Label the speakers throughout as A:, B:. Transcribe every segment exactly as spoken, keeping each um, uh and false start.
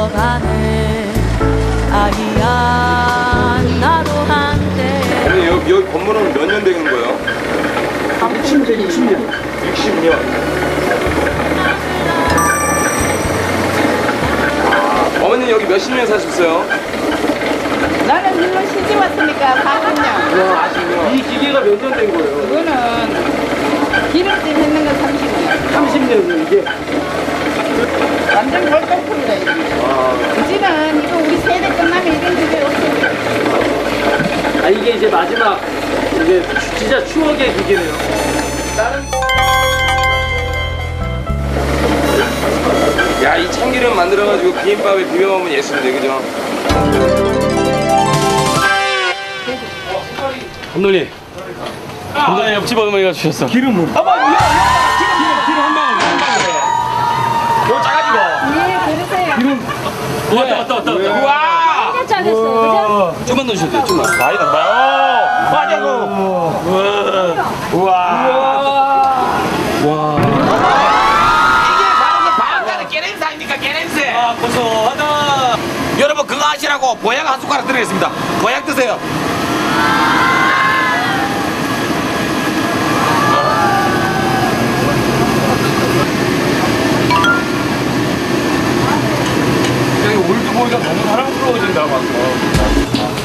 A: 흘러가네. 아이야 나도 한때.
B: 아니 여기, 여기 건물은 몇 년 된 거예요?
C: 육십 년, 육십 년.
B: 육십 년. 아, 어머님 여기 몇십 년 사셨어요?
D: 나는 일로 시집 왔으니까 사십 년.
B: 와, 아시군요.
C: 이 기계가 몇 년 된 거예요?
D: 이거는 기름질 했는 건 삼십 년.
C: 삼십 년 이게.
D: 완전 골동품이다 이거. 이제는 이거 우리 세대 끝나면 이런 집에 없어요.
C: 아 이게 이제 마지막 이게 진짜 추억의 기계네요. 다른
B: 야, 이 참기름 만들어가지고 비빔밥에 비벼 먹으면 예술인데, 그죠?
E: 감독님. 감독님 옆집 어머니가 주셨어.
C: 기름을.
B: 어머, 야, 야, 기름, 기름 한 방울, 한 방울에. 요 짜가지고.
D: 네, 그러세요.
C: 기름.
E: 왔다 왔다 왔다. 왔다.
B: 우와!
D: 진짜 짜겠어요, 그죠?
E: 좀만 넣으셔도 돼요. 좀만.
B: 많이 넣나요? 맞냐고. 우와.
E: 와.
F: 이게 바로 그 방앗간의 깨냄새 아닙니까? 깨냄새.
E: 아 고소하다.
F: 여러분 그거 아시라고 보약 한 숟가락 드리겠습니다. 보약 드세요.
B: 여기 올드보이가 너무 사랑스러워진다고 왔어.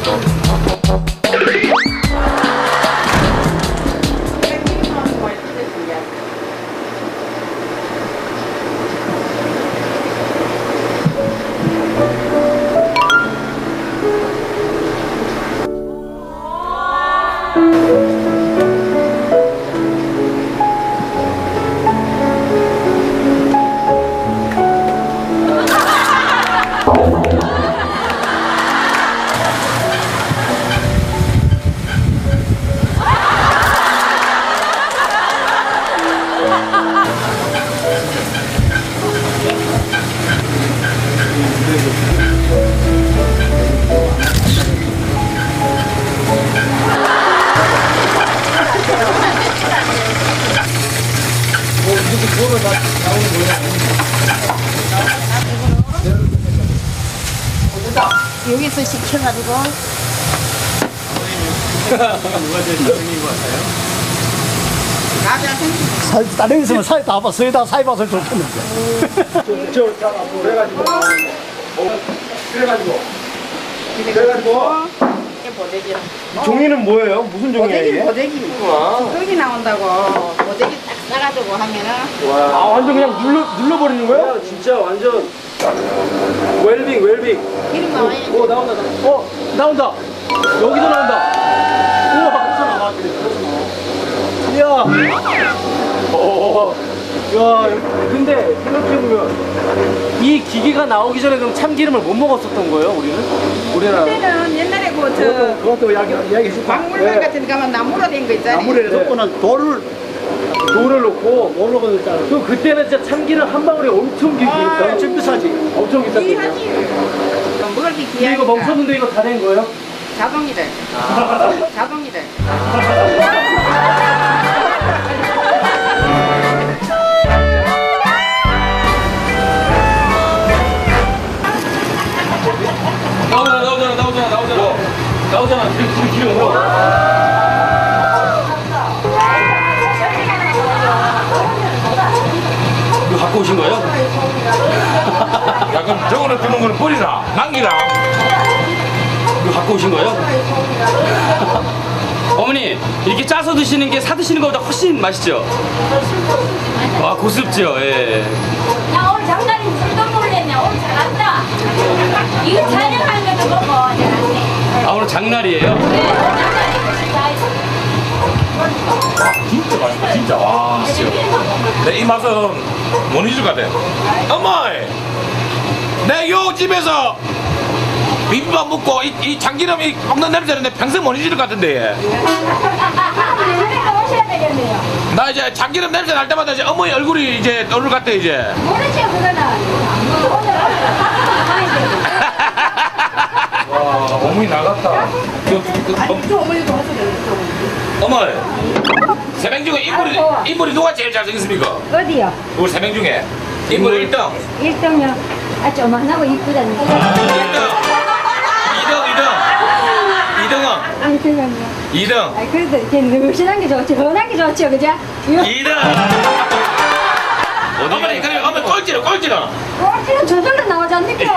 D: 여기서 시켜가지고.
E: 누가 제일 잘생긴 것 같아요?
D: 가자 생각.
G: 살, 다른 데 있으면 살 다 봐, 서에다 사입어서 좋겠는데.
C: 저, 자, 그래가지고. 그래가지고. 그래가지고.
D: 이게 보대기라.
C: 종이는 뭐예요? 무슨 종이에요
D: 보대기,
C: 이게?
D: 보대기. 거기 나온다고. 보대기 딱 싸가지고 하면은.
C: 아 완전 그냥 눌러 눌러버리는 거야? 진짜 완전 웰빙 웰빙.
D: 기름 나와야지.
C: 오 나온다 나온다. 어 나온다. 여기도 나온다. 우와 진짜 나와. 이야. 오. 야 근데 생각해보면 이 기계가 나오기 전에 그럼 참기름을 못 먹었었던 거예요 우리는? 우리나라.
D: 그때는 옛날에 그 저
G: 그것도 이야기, 이야기 해줄까?
D: 박물관 같은 데 가면 나무로 된 거 있잖아요.
G: 나물에 넣고는 돌을,
C: 돌을 넣고
G: 뭘로 넣었잖아.
C: 그 그때는 진짜 참기름 한 방울이 엄청 비쌌어.
D: 아,
G: 엄청 비싸지.
C: 엄청 비쌌거든요.
D: 귀하지. 먹을 게
C: 근데
D: 귀하니까.
C: 이거 멈췄는데 이거 다 된 거예요?
D: 자동이래. 자동이래.
E: 나오잖아 나오잖아 나오잖아 나오잖아. 나오잖아. 지금 지금 지금. 이거 갖고 오신 거예요?
F: 야 그럼 저거는 드는 거는 버리라. 남기라.
E: 이거 갖고 오신 거예요? 어머니 이렇게 짜서 드시는 게 사 드시는 것보다 훨씬 맛있죠? 와 고습죠. 예.
H: 야 오늘 장난이 술도 모르겠네. 오늘 잘한다. 이거 촬영하는 것도 보고 잘하네.
E: 아 오늘 장날이에요?
H: 네, 장난이 다 있어.
F: 진짜 맛있다 진짜. 와 진짜. 내 이 맛은 못 잊을 것 같아. 어머니 내 요 집에서 비빔밥 먹고 이, 이 참기름이 먹는 냄새는 내 평생 못 잊을 것 같은데.
H: 그러니까 오셔야 되겠네요.
F: 나 이제 참기름 냄새 날 때마다 이제 어머니 얼굴이 이제 떠오를 것 같아 이제.
H: 모르죠 그거는.
F: 와 어머니 나갔다. 어머니 세 명 중에 인물이 인물이 누가 제일 잘생겼습니까?
H: 어디요?
F: 우리 세 명 중에 인물 일 등.
H: 일 등이요. 아, 조만하고 이쁘다니까.
F: 일 등. 이 등, 이 등. 이 등은?
H: 아니, 그건요.
F: 이 등.
H: 아, 그래도 이렇게 늘씬한 게 좋지. 훤한 게 좋죠, 그죠?
F: 이 등. 어머니, 그래, 어머니 꼴찌는, 꼴찌는.
H: 꼴찌는 저절로 나오지 않니까?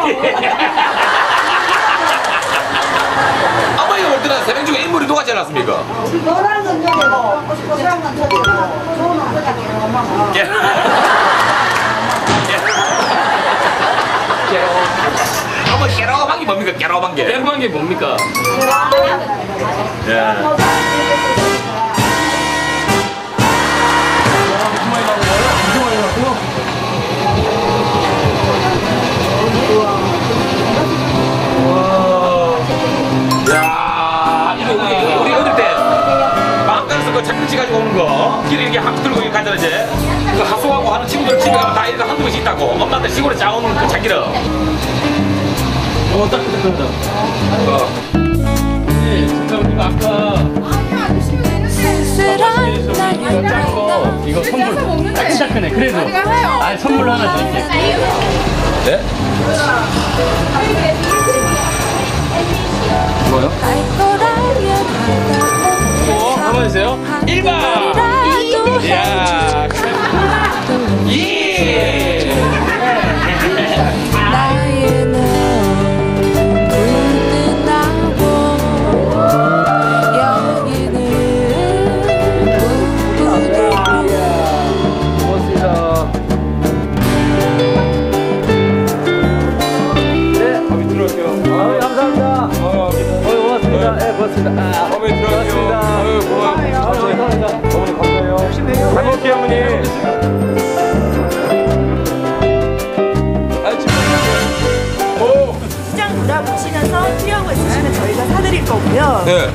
F: 어머니가 볼 때는 세 명 중에 인물이 누가 제일 낫습니까?
D: 노란 건 저기고, 노란 건 저기고, 좋은 건 저기고, 엄마가.
F: 예. 어머니 깨라고한 게 뭡니까? 깨라고한 게.
E: 깨르만 게 뭡니까?
F: 예. 야, 이거 우리 우리 어릴 때 막간에서 그 장난치 가지고 오는 거 길에 이렇게 한 들고 이렇게 가잖아 이제 그 하소하고 하는 친구들 집에 가면 다 이렇게 한두 번씩 있다고 엄마한테 시골에 짜오는 그 참기름.
E: 어, 따끈따끈하다. 어. 네, 진짜 우리가 아까
A: 쓸쓸한 나의
E: 짠 거 이거 선물. 따끈따끈해. 그래도. 아, 선물로 하나 드릴게.
F: 네?
E: 뭐요?
A: 알 거라면
E: 어, 가만히 있어요. 일 번. 이야. 예.
A: 나의 눈은 나고 여기는 부들부
C: 고맙습니다. 네,
B: 밥이 들어갈게요.
C: 아, 감사합니다.
B: 어,
C: 어, 고맙습니다. 네, 고맙습니다. 아,
B: 밥이 들어갈게요.
C: 고맙습니다.
B: 아유, 고마워요.
C: 아, 감사합니다.
B: 어머니 감사해요.
C: 열심히 해요.
B: 잘 먹을게요, 어머니. 아, 지금. 오.
I: 시장 돌아보시면서 필요한 거 있으시면 저희가 사드릴 거고요.
F: 네.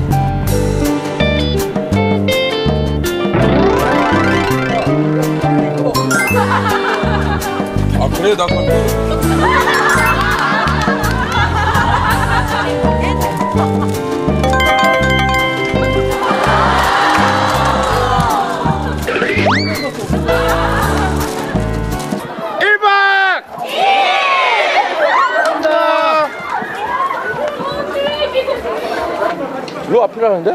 F: 아 그래 나 그럼. 로 앞이라는데?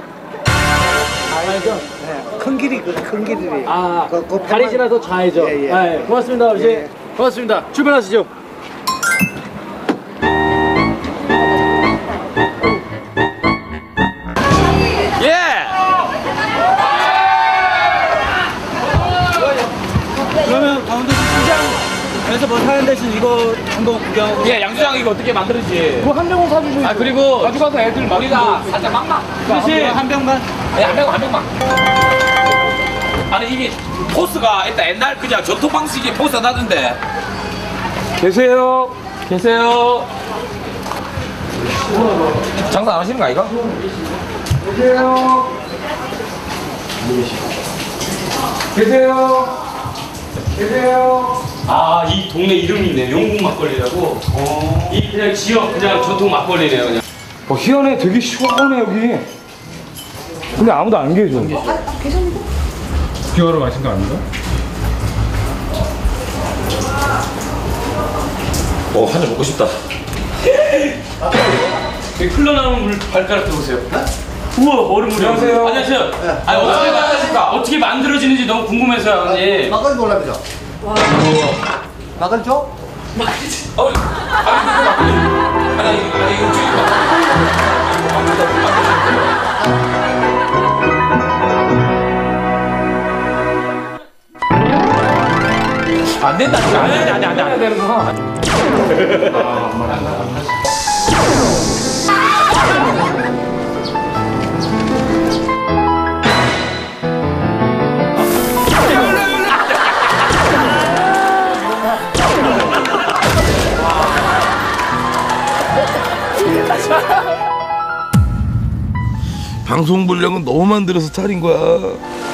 G: 큰 길이 큰 길이래.
C: 아,
G: 그- 그
C: 다리
G: 편만-
C: 지나서 좌회죠.
G: 예, 예.
C: 네, 고맙습니다, 아버지.
G: 예.
C: 고맙습니다. 출발하시죠.
F: 예.
G: 그러면 강원도 시장에서 뭐 사는 대신 이거 한번 구경하고.
F: 예, 양주장 이거 어떻게 만들었지?
C: 그거 한 병은 사주시고.
E: 아, 그리고
F: 가져가서 애들 막 우리가 살짝 막막.
E: 사실
G: 한 병만.
F: 아니 한 병, 한 병만. 아니 이게 포스가 일단 옛날 그냥 전통 방식의 포스가 나던데.
B: 계세요.
E: 계세요.
F: 장사 안 하시는 거 아이가?
B: 계세요. 계세요. 계세요.
E: 아, 이 동네 이름이 있네. 용궁 막걸리라고. 이 그냥 지역 그냥 전통 막걸리네요, 그냥.
B: 어, 희한해. 되게 시원해 여기. 근데 아무도 안 계셔. 비하러 마신 거 아닌가?
F: 오, 한 잔 먹고 싶다.
E: 여기 흘러나오는 물 발가락 들어보세요. 우와, 얼음물이야.
B: 안녕하세요.
E: 안녕하세요. 아니, 어떻게, 만- 어떻게 만들어지는지 너무 궁금해서요, 언니.
G: 막걸리 놀랍니다. 막걸리 줘?
F: 어, 아니, 아니, 아니, 이거 저기 안 된다. 안 돼, 안 돼, 안 돼, 안 돼.
J: 방송 분량은 너무 만들어서 차린 거야.